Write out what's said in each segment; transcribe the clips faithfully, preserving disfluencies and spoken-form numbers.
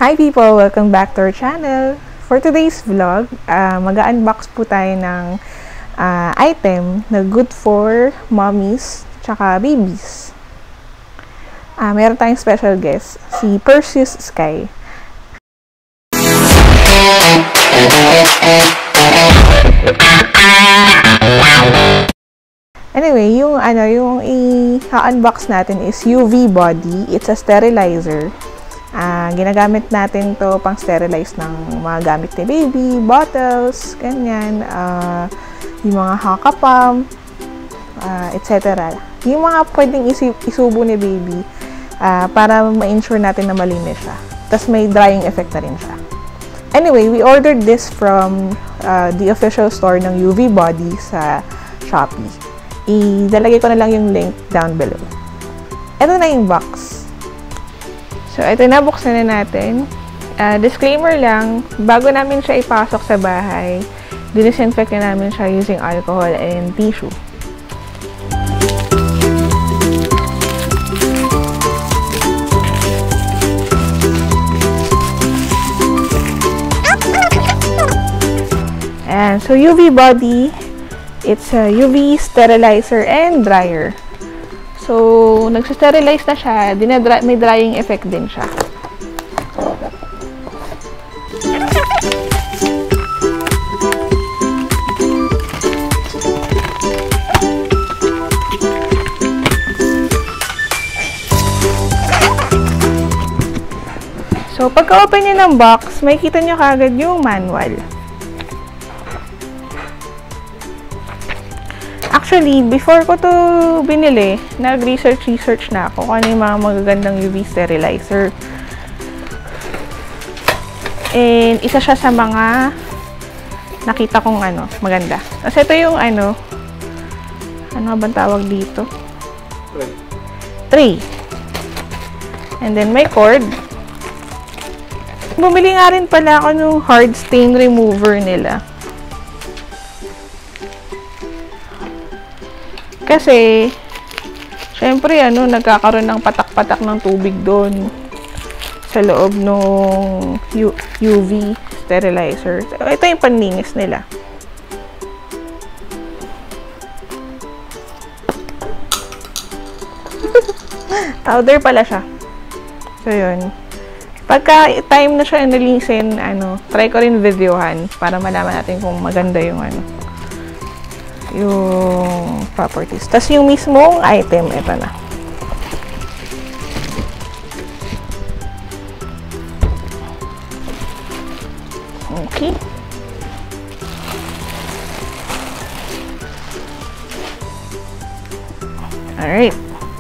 Hi people! Welcome back to our channel. For today's vlog, uh, mag-unbox po tayo ng uh, item na good for mommies tsaka babies. Uh, meron tayong special guest, si Perseus Sky. Anyway, yung ano, yung i-unbox natin is U V Body. It's a sterilizer. Uh, ginagamit natin to pang sterilize ng mga gamit ni baby, bottles, ganyan, uh, yung mga haka pump, uh, et cetera. Yung mga pwedeng isi isubo ni baby uh, para ma-ensure natin na malinis siya. Tapos may drying effect na rin siya. Anyway, we ordered this from uh, the official store ng U V Body sa Shopee. Idalagay ko na lang yung link down below. Ito na yung box. So, ito na, buksan na natin. Uh, disclaimer lang, bago namin siya ipasok sa bahay, dinisinfect na namin siya using alcohol and tissue. And so, U V Body, it's a U V sterilizer and dryer. So, nagsisterilize na siya, dinadry, may drying effect din siya. So, pagka-open niyo ng box, makikita niyo kagad yung manual. Actually, before ko to binili, nag-research-research na ako kung ano yung mga magagandang U V sterilizer. And isa siya sa mga nakita kong ano, maganda. Kasi ito yung ano, ano ba tawag dito? Tray. Tray. And then may cord. Bumili nga rin pala ako ng hard stain remover nila. Kasi, syempre, ano, nagkakaroon ng patak-patak ng tubig doon sa loob ng U V sterilizer. Ito yung panlinis nila. Powder pala siya. So, yun. Pagka time na siya nalinisin, ano, try ko rin videohan para malaman natin kung maganda yung ano, yung properties. Tapos yung mismong item, ito na. Okay. Alright.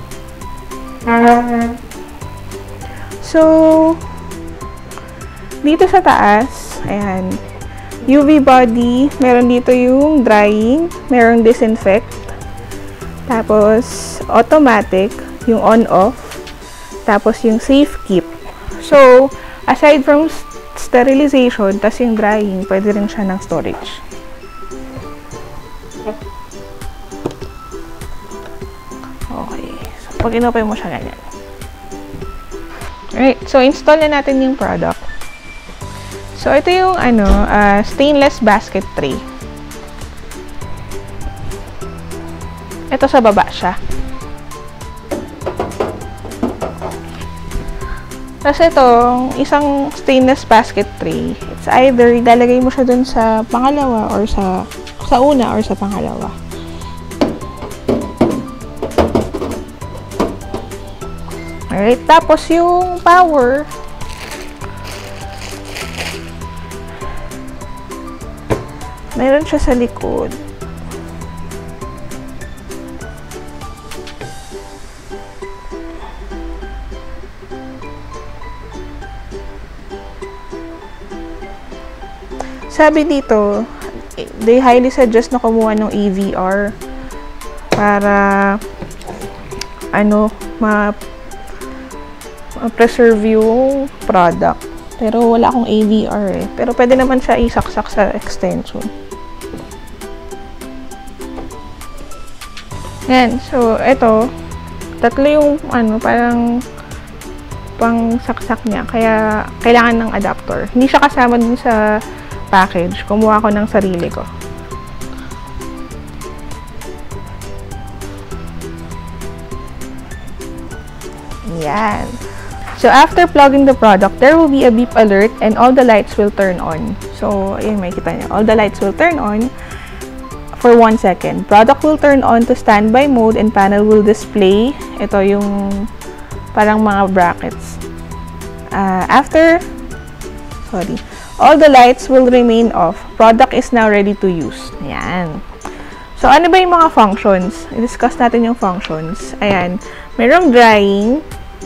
So, dito sa taas, ayan, U V Body, meron dito yung drying, meron disinfect, tapos automatic, yung on-off, tapos yung safe keep. So, aside from sterilization, tas yung drying, pwede rin siya ng storage. Okay. So, pag inopen mo siya ganyan. Alright. So, install na natin yung product. So, ito yung ano, uh, stainless basket tray. Ito sa baba siya. Tapos itong isang stainless basket tray, it's either ilalagay mo siya dun sa pangalawa or sa sa una or sa pangalawa. Alright, tapos yung power, meron siya sa likod. Sabi dito, they highly suggest na kumuha ng E V R para ano, ma ma-preserve yung product. Pero wala akong A V R eh. Pero pwede naman siya isaksak sa extension. Yan. So, ito. Tatlo yung, ano, parang pang saksak niya, kaya kailangan ng adapter. Hindi siya kasama dun sa package. Kumuha ko ng sarili ko. Yan. So, after plugging the product, there will be a beep alert and all the lights will turn on. So, ayun, may kita niyo. All the lights will turn on for one second. Product will turn on to standby mode and panel will display. Ito yung parang mga brackets. Uh, after, sorry, all the lights will remain off. Product is now ready to use. Yan. So, ano ba yung mga functions? I-discuss natin yung functions. Ayan. Merong drying.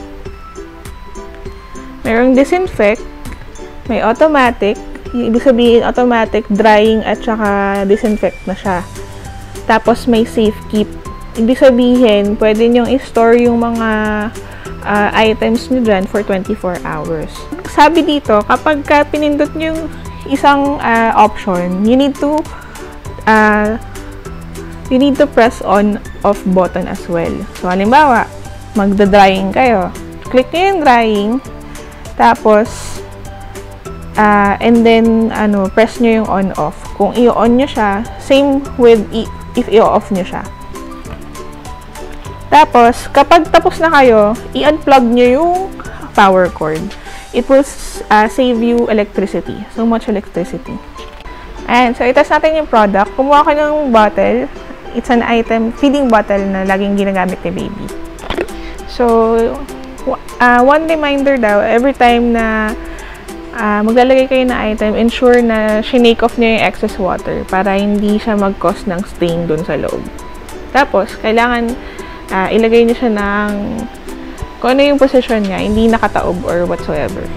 Merong disinfect, may automatic, ibig sabihin automatic drying at saka disinfect na siya. Tapos may safe keep. Ibig sabihin, pwede nyong i-store yung mga uh, items nyo dyan for twenty-four hours. Sabi dito, kapag ka pinindot nyo yung isang uh, option, you need to uh, you need to press on off button as well. So, halimbawa, magda-drying kayo. Click nyo yung drying. Tapos, uh, and then, ano, press nyo yung on-off. Kung i-on nyo siya, same with i if i-off nyo siya. Tapos, kapag tapos na kayo, i-unplug nyo yung power cord. It will uh, save you electricity. So much electricity. And, so, itest natin yung product. Kumuha ko ng bottle. It's an item, feeding bottle na laging ginagamit ni baby. So, Uh, one reminder daw, every time na uh, maglalagay kayo na item, ensure na shinake off nyo yung excess water para hindi siya mag-cause ng stain dun sa loob. Tapos, kailangan uh, ilagay nyo siya ng kung ano yung position niya, hindi nakataob or whatsoever.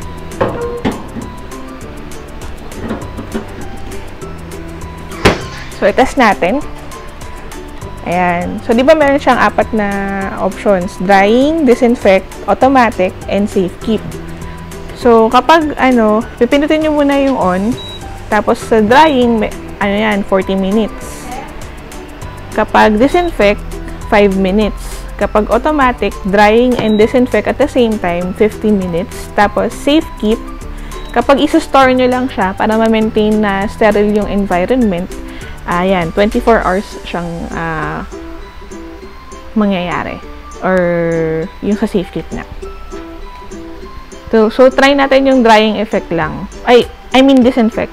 So, i-test natin. Ayan. So, di ba meron siyang apat na options? Drying, disinfect, automatic, and safe keep. So, kapag, ano, pipindutin nyo muna yung on. Tapos, sa drying, ano yan, forty minutes. Kapag disinfect, five minutes. Kapag automatic, drying and disinfect at the same time, fifteen minutes. Tapos, safe keep. Kapag isa-store nyo lang siya para ma-maintain na sterile yung environment, ayan, twenty-four hours siyang uh, mangyayari. Or yung sa safe keep na. So, so, try natin yung drying effect lang. Ay, I mean disinfect.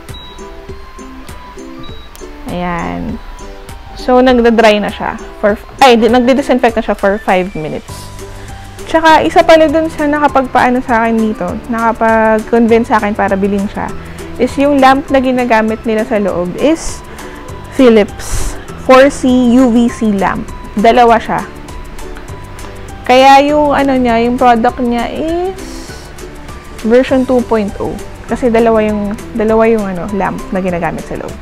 Ayan. So, nagda-dry na siya. For, ay, nagdi-disinfect na siya for five minutes. Tsaka, isa pala dun sa nakapagpaano sa akin dito, nakapag-convince sa akin para bilhin siya, is yung lamp na ginagamit nila sa loob is Philips four C U V C lamp. Dalawa siya. Kaya yung ano niya, yung product niya is version two point oh. Kasi dalawa yung dalawa yung ano, lamp na ginagamit sa loob.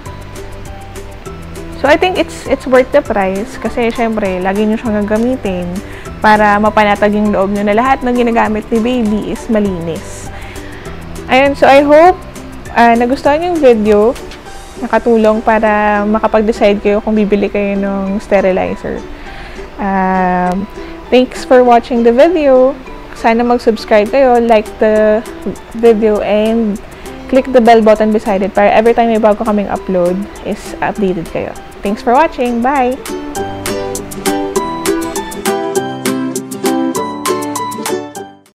So I think it's it's worth the price kasi syempre lagi niyo siyang gagamitin para mapanatag yung loob niyo na lahat ng ginagamit ni baby is malinis. Ayun, so I hope uh, nagustuhan yung video. Nakatulong para makapag-decide kayo kung bibili kayo ng sterilizer. Um, thanks for watching the video. Sana mag-subscribe kayo, like the video, and click the bell button beside it para every time may bago kaming upload is updated kayo. Thanks for watching. Bye!